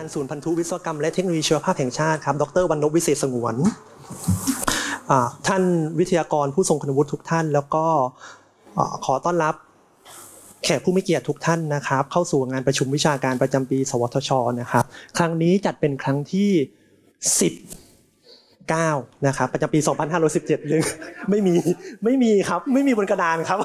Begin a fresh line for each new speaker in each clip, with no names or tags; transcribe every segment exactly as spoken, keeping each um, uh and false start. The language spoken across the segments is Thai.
ศูนย์พันธุวิศวกรรมและเทคโนโลยีชีวภาพแห่งชาติครับดร.วรรณพวิเศษสงวนท่านวิทยากรผู้ทรงคุณวุฒิทุกท่านแล้วก็ขอต้อนรับแขกผู้มีเกียรติทุกท่านนะครับเข้าสู่งานประชุมวิชาการประจำปีสวทช.นะครับครั้งนี้จัดเป็นครั้งที่สิบเก้านะครับประจำปีสองพันห้าร้อยสิบเจ็ดยังไม่มีไม่มีครับไม่มีบนกระดานครับ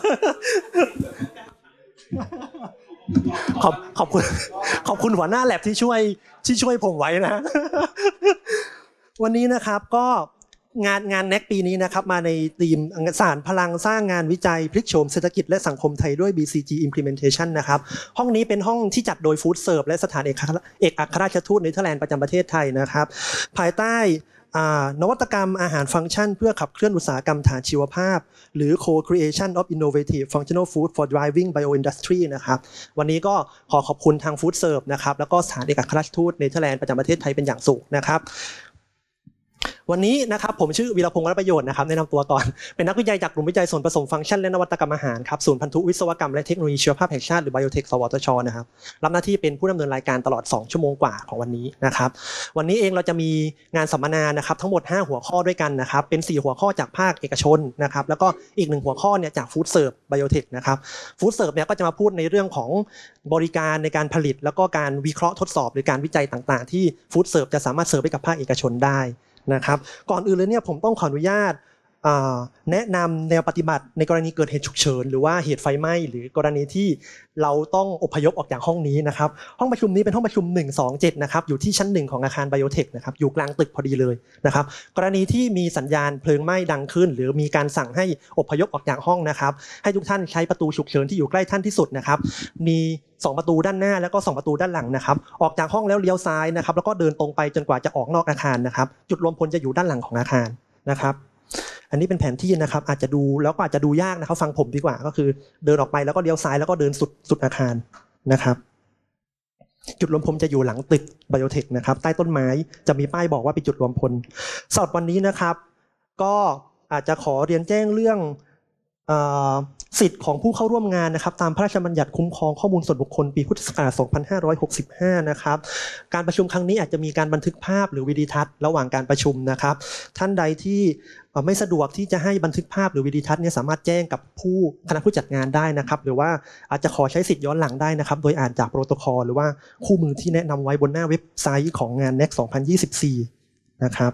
ขอบขอบคุณขอบคุณหัวหน้าแลบที่ช่วยที่ช่วยผมไว้นะวันนี้นะครับก็งานงานแน็กปีนี้นะครับมาในธีมสารพลังสร้างงานวิจัยพลิกโฉมเศรษฐกิจและสังคมไทยด้วย บี ซี จี Implementation นะครับห้องนี้เป็นห้องที่จัดโดย Food Serve และสถานเอกเอกอัครราชทูตเนเธอร์แลนด์ประจำประเทศไทยนะครับภายใต้นวัตกรรมอาหารฟังก์ชันเพื่อขับเคลื่อนอุตสาหกรรมฐานชีวภาพหรือ Co-creation of innovative functional food for driving bioindustry นะครับวันนี้ก็ขอขอบคุณทาง Food Serve นะครับแล้วก็สถานเอกอัครราชทูตเนเธอร์แลนด์ประจำประเทศไทยเป็นอย่างสูงนะครับวันนี้นะครับผมชื่อวีรพงษ์ รัตนประโยชน์นะครับแนะนำตัวก่อนเป็นนักวิจัยจากกลุ่มวิจัยส่วนผสมฟังก์ชันและนวัตกรรมอาหารครับศูนย์พันธุวิศวกรรมและเทคโนโลยีชีวภาพแห่งชาติหรือ Biotech สวทช.นะครับรับหน้าที่เป็นผู้ดำเนินรายการตลอดสองชั่วโมงกว่าของวันนี้นะครับวันนี้เองเราจะมีงานสัมมนานะครับทั้งหมดห้าหัวข้อด้วยกันนะครับเป็นสี่หัวข้อจากภาคเอกชนนะครับแล้วก็อีกหนึ่งหัวข้อเนี่ยจาก Food Serve Biotech นะครับ Food Serve เนี่ยก็จะมาพูดในเรื่องของบริการในการผลิตแล้วก็การวิเคราะห์ทดสอบหรือการวิจัยต่างๆที่ Food Serve จะสามารถเสิร์ฟให้กับภาคเอกชนได้นะครับก่อนอื่นเลยเนี่ยผมต้องขออนุญาตแนะนำแนวปฏิบัติในกรณีเกิดเหตุฉุกเฉินหรือว่าเหตุไฟไหม้หรือกรณีที่เราต้องอพยพออกจากห้องนี้นะครับห้องประชุมนี้เป็นห้องประชุมหนึ่งสองเจ็ดนะครับอยู่ที่ชั้นหนึ่งของอาคารไบโอเทคนะครับอยู่กลางตึกพอดีเลยนะครับกรณีที่มีสัญญาณเพลิงไหม้ดังขึ้นหรือมีการสั่งให้อพยพออกจากห้องนะครับให้ทุกท่านใช้ประตูฉุกเฉินที่อยู่ใกล้ท่านที่สุดนะครับมีสองประตูด้านหน้าแล้วก็สองประตูด้านหลังนะครับออกจากห้องแล้วเลี้ยวซ้ายนะครับแล้วก็เดินตรงไปจนกว่าจะออกนอกอาคารนะครับจุดรวมพลจะอยู่ด้านหลังของอาคารนะครับอันนี้เป็นแผนที่นะครับอาจจะดูแล้วก็อาจจะดูยากนะครับฟังผมดีกว่าก็คือเดินออกไปแล้วก็เลี้ยวซ้ายแล้วก็เดินสุดสุดอาคารนะครับจุดรวมพลจะอยู่หลังตึกไบโอเทคนะครับใต้ต้นไม้จะมีป้ายบอกว่าเป็นจุดรวมพลสำหรับวันนี้นะครับก็อาจจะขอเรียนแจ้งเรื่องสิทธิ์ของผู้เข้าร่วมงานนะครับตามพระราชบัญญัติคุ้มครองข้อมูลส่วนบุคคลปีพุทธศักราชสองพันห้าร้อยหกสิบห้านะครับการประชุมครั้งนี้อาจจะมีการบันทึกภาพหรือวิดีทัศน์ระหว่างการประชุมนะครับท่านใดที่ไม่สะดวกที่จะให้บันทึกภาพหรือวิดีทัศน์เนี่ยสามารถแจ้งกับผู้คณะผู้จัดงานได้นะครับหรือว่าอาจจะขอใช้สิทธิ์ย้อนหลังได้นะครับโดยอ่านจากโปรโตคอลหรือว่าคู่มือที่แนะนำไว้บนหน้าเว็บไซต์ของงาน เน็กซ์ สองพันยี่สิบสี่นะครับ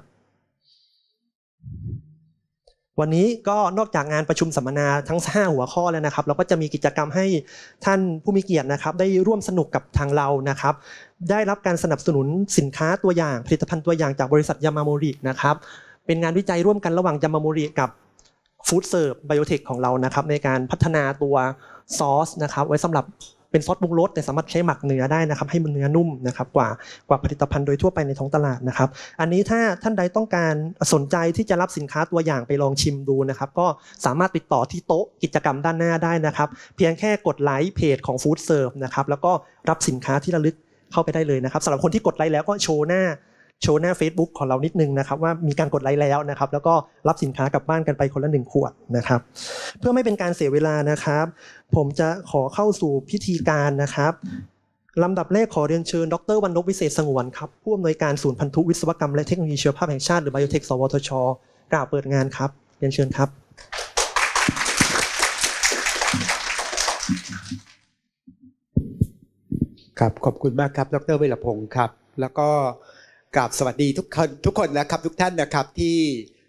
วันนี้ก็นอกจากงานประชุมสัมมนาทั้งห้าหัวข้อแล้วนะครับเราก็จะมีกิจกรรมให้ท่านผู้มีเกียรตินะครับได้ร่วมสนุกกับทางเรานะครับได้รับการสนับสนุนสินค้าตัวอย่างผลิตภัณฑ์ตัวอย่างจากบริษัทยามาโมรินะครับเป็นงานวิจัยร่วมกันระหว่างยามาโมริกับฟู้ดเซิร์ฟไบโอเทคของเรานะครับในการพัฒนาตัวซอสนะครับไว้สำหรับเป็นซอสปรุงรสแต่สามารถใช้หมักเนื้อได้นะครับให้มันเนื้อนุ่มนะครับกว่ากว่าผลิตภัณฑ์โดยทั่วไปในท้องตลาดนะครับอันนี้ถ้าท่านใดต้องการสนใจที่จะรับสินค้าตัวอย่างไปลองชิมดูนะครับก็สามารถติดต่อที่โต๊ะกิจกรรมด้านหน้าได้นะครับเพียงแค่กดไลค์เพจของ Food Serve นะครับแล้วก็รับสินค้าที่ระลึกเข้าไปได้เลยนะครับสำหรับคนที่กดไลค์แล้วก็โชว์หน้าโชว์หน้า Facebook ของเรานิดนึงนะครับว่ามีการกดไลค์แล้วนะครับแล้วก็รับสินค้ากลับบ้านกันไปคนละหนึ่งขวดนะครับเพื่อไม่เป็นการเสียเวลานะครับผมจะขอเข้าสู่พิธีการนะครับลำดับแรกขอเรียนเชิญดร.วรรณพวิเศษสงวนครับผู้อำนวยการศูนย์พันธุวิศวกรรมและเทคโนโลยีชีวภาพแห่งชาติหรือ Biotech สวทช.กล่าวเปิดงานครับเรียนเชิญครับ
ครับขอบคุณมากครับดร.วีรพงษ์ครับแล้วก็กราบสวัสดีทุกคนทุกคนนะครับทุกท่านนะครับที่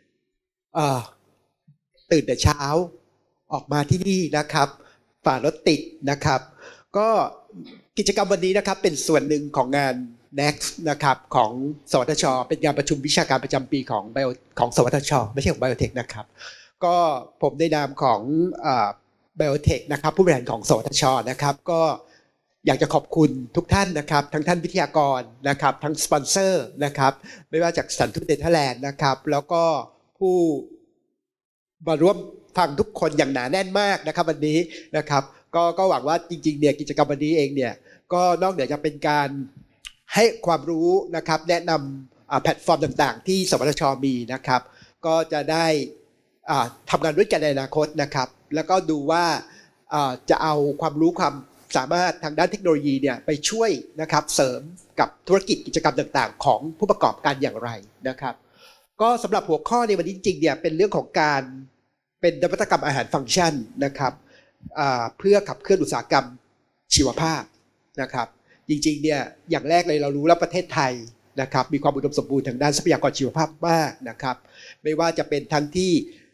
ตื่นแต่เช้าออกมาที่นี่นะครับฝ่ารถติดนะครับก็กิจกรรมวันนี้นะครับเป็นส่วนหนึ่งของงาน เน็กซ์ นะครับของสวทช.เป็นงานประชุมวิชาการประจำปีของ Bio ของสวทช.ไม่ใช่ของ Biotech นะครับก็ผมในนามของ Biotech นะครับผู้บริหารของสวทช.นะครับก็อยากจะขอบคุณทุกท่านนะครับทั้งท่านวิทยากรนะครับทั้งสปอนเซอร์นะครับไม่ว่าจากสถานทูตเนเธอร์แลนด์นะครับแล้วก็ผู้มาร่วมฟังทุกคนอย่างหนาแน่นมากนะครับวันนี้นะครับก็ก็หวังว่าจริงๆเนี่ยกิจกรรมวันนี้เองเนี่ยก็นอกเหนือจากเป็นการให้ความรู้นะครับแนะนำแพลตฟอร์มต่างๆที่สวทช.มีนะครับก็จะได้ทำงานด้วยกันในอนาคตนะครับแล้วก็ดูว่าจะเอาความรู้ความสามารถทางด้านเทคโนโลยีเนี่ยไปช่วยนะครับเสริมกับธุรกิจกิจกรรมต่างๆของผู้ประกอบการอย่างไรนะครับก็สำหรับหัวข้อในวันนี้จริงๆเนี่ยเป็นเรื่องของการเป็นนวัตกรรมอาหารฟังก์ชันนะครับเพื่อขับเคลื่อนอุตสาหกรรมชีวภาพนะครับจริงๆเนี่ยอย่างแรกเลยเรารู้แล้วประเทศไทยนะครับมีความอุดมสมบูรณ์ทางด้านทรัพยากรชีวภาพมากนะครับไม่ว่าจะเป็นทั้งที่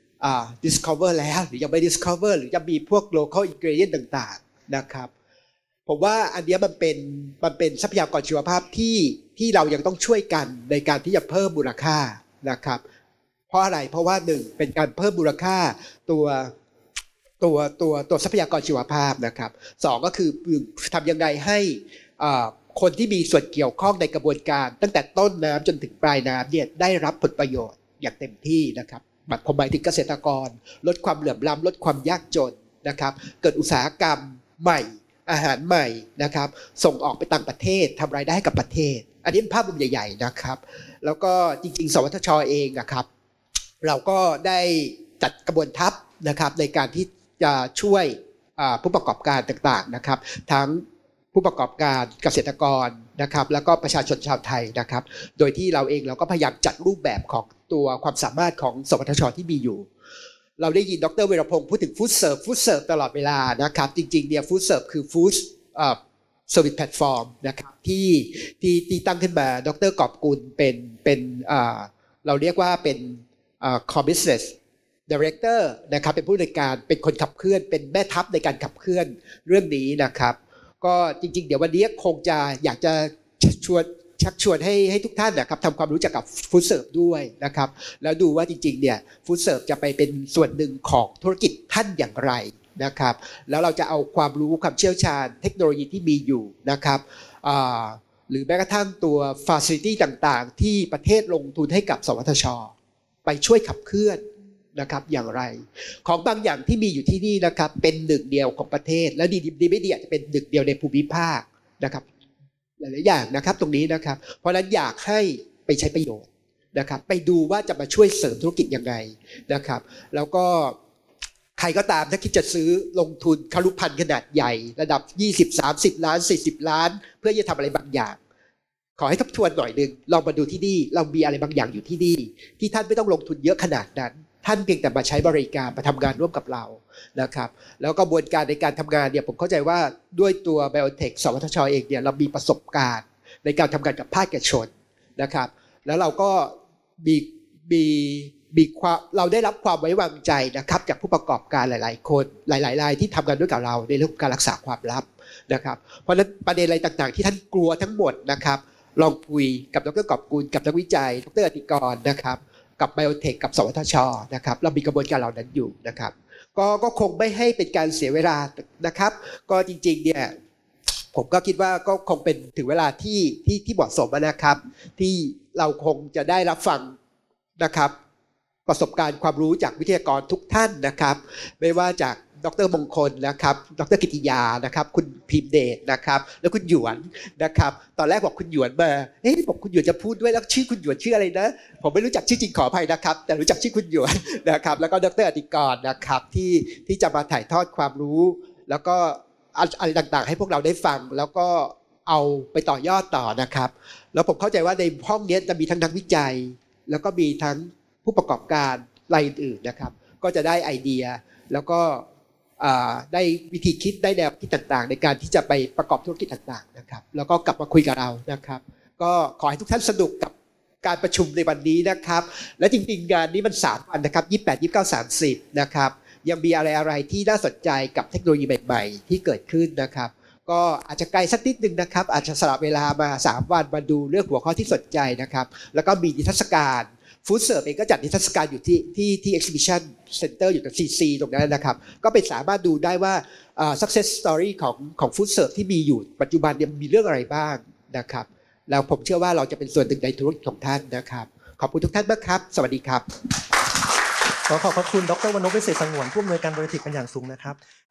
discover แล้วหรือยังไม่ discover หรือจะมีพวก local ingredient ต่างๆนะครับผมว่าอันนี้มันเป็นมันเป็นทรัพยากรชีวภาพที่ที่เรายังต้องช่วยกันในการที่จะเพิ่มมูลค่านะครับเพราะอะไรเพราะว่าหนึ่งเป็นการเพิ่มมูลค่าตัวตัวตัวตัวทรัพยากรชีวภาพนะครับสองก็คือทำยังไงให้คนที่มีส่วนเกี่ยวข้องในกระบวนการตั้งแต่ต้นน้ำจนถึงปลายน้ำเนี่ยได้รับผลประโยชน์อย่างเต็มที่นะครับผมหมายถึงเกษตรกรลดความเหลื่อมล้ำลดความยากจนนะครับเกิดอุตสาหกรรมใหม่อาหารใหม่นะครับส่งออกไปต่างประเทศทำรายได้ให้กับประเทศอันนี้เป็นภาพรวมใหญ่ๆนะครับแล้วก็จริงๆสวทช.เองนะครับเราก็ได้จัดกระบวนทัพนะครับในการที่จะช่วยผู้ประกอบการต่างๆนะครับทั้งผู้ประกอบการเกษตรกรนะครับแล้วก็ประชาชนชาวไทยนะครับโดยที่เราเองเราก็พยายามจัดรูปแบบของตัวความสามารถของสวทช.ที่มีอยู่เราได้ยินดร.เวรพงศ์พูดถึงฟู้ดเสิร์ฟฟู้ดเสิร์ฟตลอดเวลานะครับจริงๆเนี่ยฟู้ดเสิร์ฟคือฟู้ดเอ่อเซอร์วิสแพลตฟอร์มนะครับที่ที่ที่ตั้งขึ้นมาดร.กอบกุลเป็นเป็นเอ่อเราเรียกว่าเป็นเอ่อ core business director นะครับเป็นผู้ในวยการเป็นคนขับเคลื่อนเป็นแม่ทัพในการขับเคลื่อนเรื่องนี้นะครับก็จริงๆเดี๋ยววันนี้คงจะอยากจะชวนชักชวนให้ให้ทุกท่านนะครับทำความรู้จักกับฟู้ดเสิร์ฟด้วยนะครับแล้วดูว่าจริงๆเนี่ยฟู้ดเสิร์ฟจะไปเป็นส่วนหนึ่งของธุรกิจท่านอย่างไรนะครับแล้วเราจะเอาความรู้ความเชี่ยวชาญเทคโนโลยีที่มีอยู่นะครับหรือแม้กระทั่งตัวฟาซิลิตี้ต่างๆที่ประเทศลงทุนให้กับสวทช.ไปช่วยขับเคลื่อนนะครับอย่างไรของบางอย่างที่มีอยู่ที่นี่นะครับเป็นหนึ่งเดียวของประเทศและดีดีไม่ดีอาจจะเป็นหนึ่งเดียวในภูมิภาคนะครับหลายๆอย่างนะครับตรงนี้นะครับเพราะฉะนั้นอยากให้ไปใช้ประโยชน์นะครับไปดูว่าจะมาช่วยเสริมธุรกิจยังไงนะครับแล้วก็ใครก็ตามถ้าคิดจะซื้อลงทุนคารุพันธ์ขนาดใหญ่ระดับยี่สิบ สามสิบล้านสี่สิบล้านเพื่อจะทำอะไรบางอย่างขอให้ทบทวนหน่อยนึงลองมาดูที่นี่เรามีอะไรบางอย่างอยู่ที่นี่ที่ท่านไม่ต้องลงทุนเยอะขนาดนั้นท่านเพียงแต่มาใช้บริการมาทำงานร่วมกับเรานะครับแล้วกระบวนการในการทำงานเนี่ยผมเข้าใจว่าด้วยตัว Biotech สวทช.เองเนี่ยเรามีประสบการณ์ในการทำงานกับภาคเอกชนนะครับแล้วเราก็มีมีมีความเราได้รับความไว้วางใจนะครับจากผู้ประกอบการหลายๆคนหลายๆรายที่ทำงานด้วยกับเราในเรื่องของการรักษาความลับนะครับเพราะฉะนั้นประเด็นอะไรต่างๆที่ท่านกลัวทั้งหมดนะครับลองคุยกับดร.กอบกุลกับนักวิจัยดร.อธิกรนะครับกับ Biotech กับสวทช.นะครับเรามีกระบวนการเหล่านั้นอยู่นะครับก็ก็คงไม่ให้เป็นการเสียเวลานะครับก็จริงๆเนี่ยผมก็คิดว่าก็คงเป็นถึงเวลาที่ที่ที่เหมาะสมนะครับที่เราคงจะได้รับฟังนะครับประสบการณ์ความรู้จากวิทยากรทุกท่านนะครับไม่ว่าจากดร.มงคลนะครับดร.กิติยานะครับคุณพิมพ์เดชนะครับแล้วคุณหยวนนะครับตอนแรกบอกคุณหยวนมาเอ๊ะบอกคุณหยวนจะพูดด้วยแล้วชื่อคุณหยวนชื่ออะไรนะผมไม่รู้จักชื่อจริงขออภัยนะครับแต่รู้จักชื่อคุณหยวนนะครับแล้วก็ดร.อธิกรนะครับที่ที่จะมาถ่ายทอดความรู้แล้วก็อะไรต่างๆให้พวกเราได้ฟังแล้วก็เอาไปต่อยอดต่อนะครับแล้วผมเข้าใจว่าในห้องนี้จะมีทั้งนักวิจัยแล้วก็มีทั้งผู้ประกอบการรายอื่นๆนะครับก็จะได้ไอเดียแล้วก็ได้วิธีคิดได้แนวคิดต่างๆในการที่จะไปประกอบธุรกิจต่างๆนะครับแล้วก็กลับมาคุยกับเรานะครับก็ขอให้ทุกท่านสนุกกับการประชุมในวันนี้นะครับและจริงๆงานนี้มันสามวันนะครับยี่สิบแปด ยี่สิบเก้า สามสิบนะครับยังมีอะไรๆที่น่าสนใจกับเทคโนโลยีใหม่ๆที่เกิดขึ้นนะครับก็อาจจะไกลสักนิดนึงนะครับอาจจะสละเวลามาสามวันมาดูเรื่องหัวข้อที่สนใจนะครับแล้วก็มีนิทรรศการฟู้ดเสิร์ฟเองก็จัดนิทรรศการอยู่ที่ที่ที่ exhibition center อยู่กับ ซี ซี ตรงนั้นนะครับก็ไปสามารถดูได้ว่า uh, success story ของของฟู้ดเสิร์ฟที่มีอยู่ปัจจุบันเนี่ยมีเรื่องอะไรบ้างนะครับแล้วผมเชื่อว่าเราจะเป็นส่วนหนึ่งในธุรกิจของท่านนะครับขอบคุณทุกท่านมากครับสวัสดีครับ
ขอขอบพระคุณดร.วรรณพ วิเศษสงวนผู้อำนวยการบริษัทเป็นอย่างสูงนะครับ